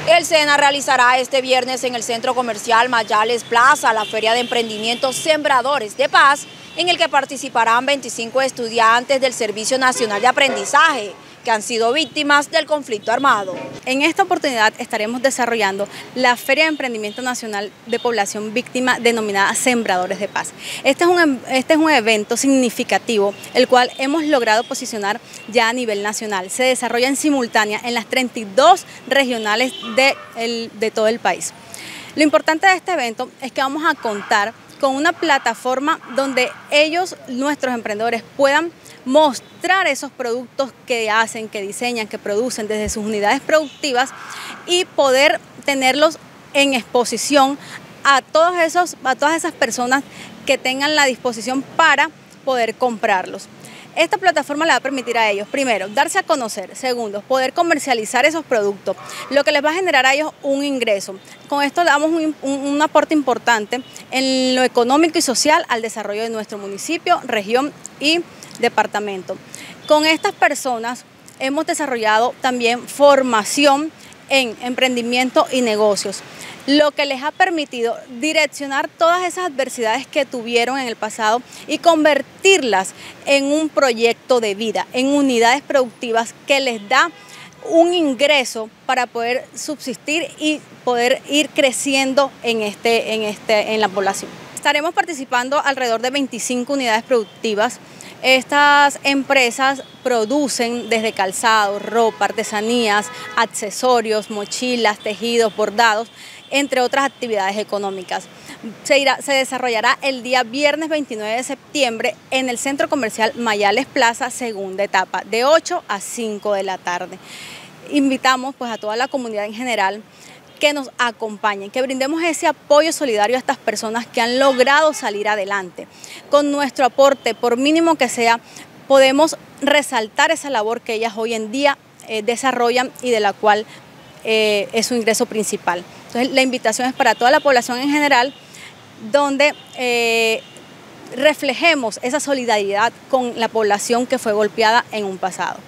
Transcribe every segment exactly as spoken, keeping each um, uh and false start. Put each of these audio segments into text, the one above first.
El SENA realizará este viernes en el Centro Comercial Mayales Plaza la Feria de Emprendimiento Sembradores de Paz, en el que participarán veinticinco estudiantes del Servicio Nacional de Aprendizaje, que han sido víctimas del conflicto armado. En esta oportunidad estaremos desarrollando la Feria de Emprendimiento Nacional de Población Víctima denominada Sembradores de Paz. Este es un, este es un evento significativo, el cual hemos logrado posicionar ya a nivel nacional. Se desarrolla en simultánea en las treinta y dos regionales de, el, de todo el país. Lo importante de este evento es que vamos a contar con una plataforma donde ellos, nuestros emprendedores, puedan mostrar esos productos que hacen, que diseñan, que producen desde sus unidades productivas y poder tenerlos en exposición a, todos esos, a todas esas personas que tengan la disposición para poder comprarlos. Esta plataforma le va a permitir a ellos, primero, darse a conocer, segundo, poder comercializar esos productos, lo que les va a generar a ellos un ingreso. Con esto le damos un, un, un aporte importante en lo económico y social al desarrollo de nuestro municipio, región y departamento. Con estas personas hemos desarrollado también formación en emprendimiento y negocios, lo que les ha permitido direccionar todas esas adversidades que tuvieron en el pasado y convertirlas en un proyecto de vida, en unidades productivas que les da un ingreso para poder subsistir y poder ir creciendo en, este, en, este, en la población. Estaremos participando alrededor de veinticinco unidades productivas. Estas empresas producen desde calzado, ropa, artesanías, accesorios, mochilas, tejidos, bordados, entre otras actividades económicas. Se, irá, se desarrollará el día viernes veintinueve de septiembre en el Centro Comercial Mayales Plaza, segunda etapa, de ocho a cinco de la tarde. Invitamos pues, a toda la comunidad en general que nos acompañen, que brindemos ese apoyo solidario a estas personas que han logrado salir adelante. Con nuestro aporte, por mínimo que sea, podemos resaltar esa labor que ellas hoy en día eh, desarrollan y de la cual eh, es su ingreso principal. Entonces, la invitación es para toda la población en general, donde eh, reflejemos esa solidaridad con la población que fue golpeada en un pasado.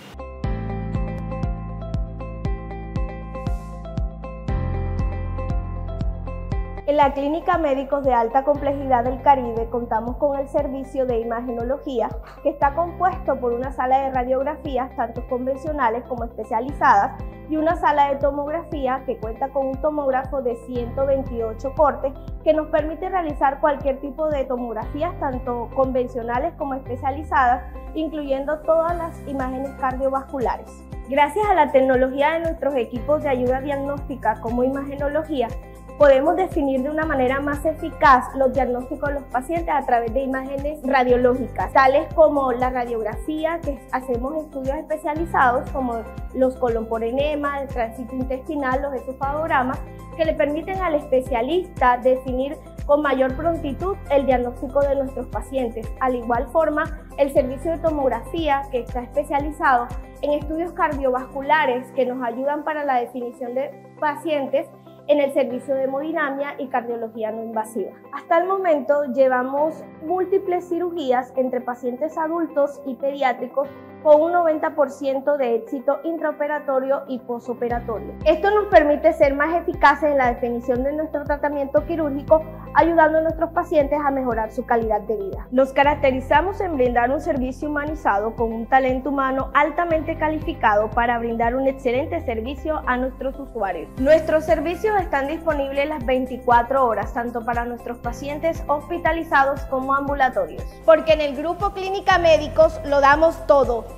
En la Clínica Médicos de Alta Complejidad del Caribe contamos con el servicio de imagenología, que está compuesto por una sala de radiografías, tanto convencionales como especializadas, y una sala de tomografía que cuenta con un tomógrafo de ciento veintiocho cortes que nos permite realizar cualquier tipo de tomografías, tanto convencionales como especializadas, incluyendo todas las imágenes cardiovasculares. Gracias a la tecnología de nuestros equipos de ayuda diagnóstica como imagenología, podemos definir de una manera más eficaz los diagnósticos de los pacientes a través de imágenes radiológicas, tales como la radiografía, que hacemos estudios especializados como los colon por enema, el tránsito intestinal, los esofagogramas, que le permiten al especialista definir con mayor prontitud el diagnóstico de nuestros pacientes. Al igual forma, el servicio de tomografía, que está especializado en estudios cardiovasculares que nos ayudan para la definición de pacientes en el servicio de hemodinamia y cardiología no invasiva. Hasta el momento llevamos múltiples cirugías entre pacientes adultos y pediátricos con un noventa por ciento de éxito intraoperatorio y posoperatorio. Esto nos permite ser más eficaces en la definición de nuestro tratamiento quirúrgico, ayudando a nuestros pacientes a mejorar su calidad de vida. Nos caracterizamos en brindar un servicio humanizado con un talento humano altamente calificado para brindar un excelente servicio a nuestros usuarios. Nuestros servicios están disponibles las veinticuatro horas, tanto para nuestros pacientes hospitalizados como ambulatorios. Porque en el Grupo Clínica Médicos lo damos todo.